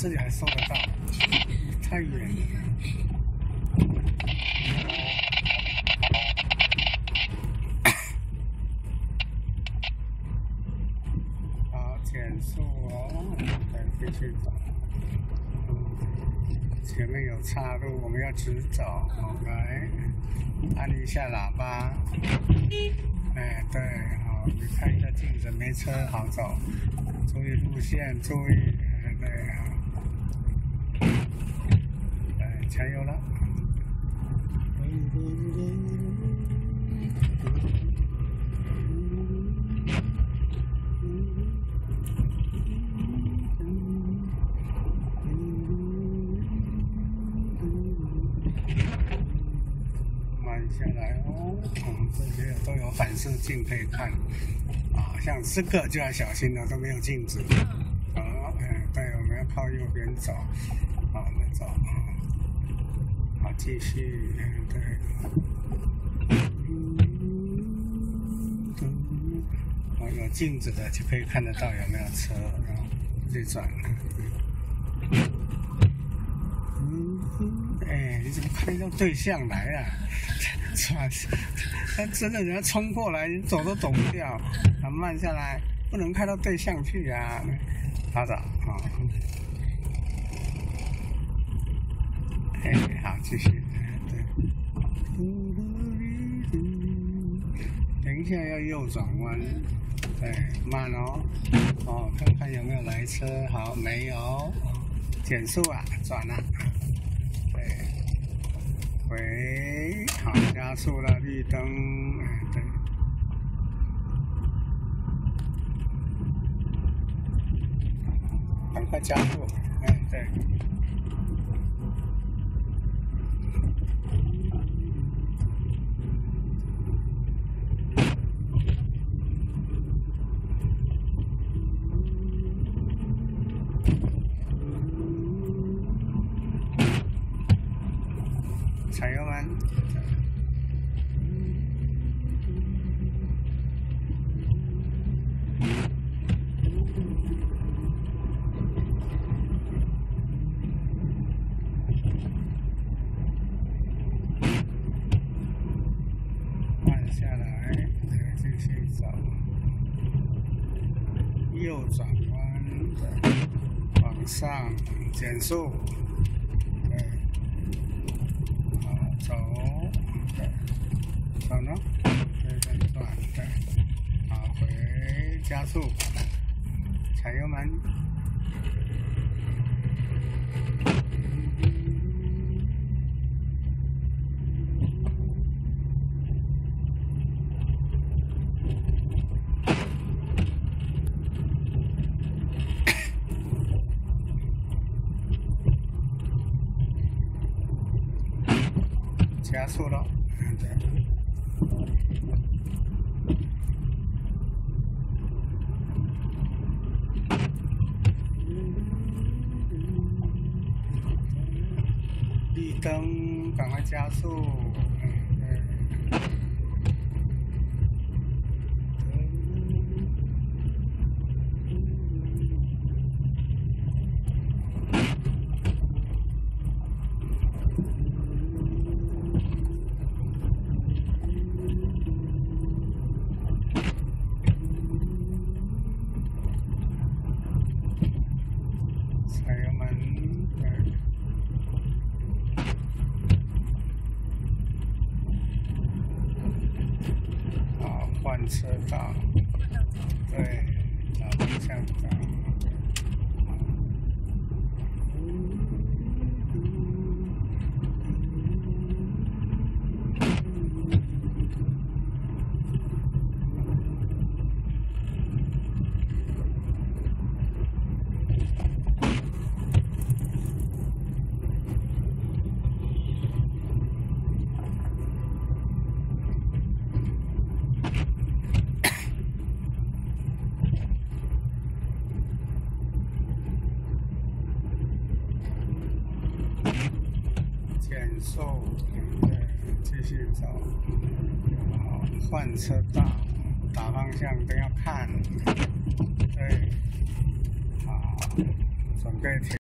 这里还收得到，太远了。好，减速哦，再继续走。前面有岔路，我们要直走。来，按一下喇叭。哎，对，好，你看一下镜子，没车好走。注意路线，注意，对，好。对，加油了。慢下来哦，这些都有反射镜可以看。啊，像这个就要小心了，都没有镜子。好，对，我们要靠右边走。好，那走。好，继续，对。好，有镜子的就可以看得到有没有车，然后再转。哎，你怎么开到对向来啊？他真的人家冲过来，你走都走不掉。啊，慢下来，不能开到对向去啊！好的，好。哎，好，继续。对。等一下要右转弯，对，慢哦。哦，看看有没有来车。好，没有。减速啊，转啊。对。回，好，加速了，绿灯，对。赶快加速，对。踩油门。慢下来，继续走。右转弯，对，往上减速，对。走，对，走呢，对，再转，对，好，回，加速，踩油门，加速了，对。绿灯，赶快加速，对。踩油门，对。好，换车道，对，找方向道。减速，对，继续走。好，换车道，打方向灯要看，对，好，准备停。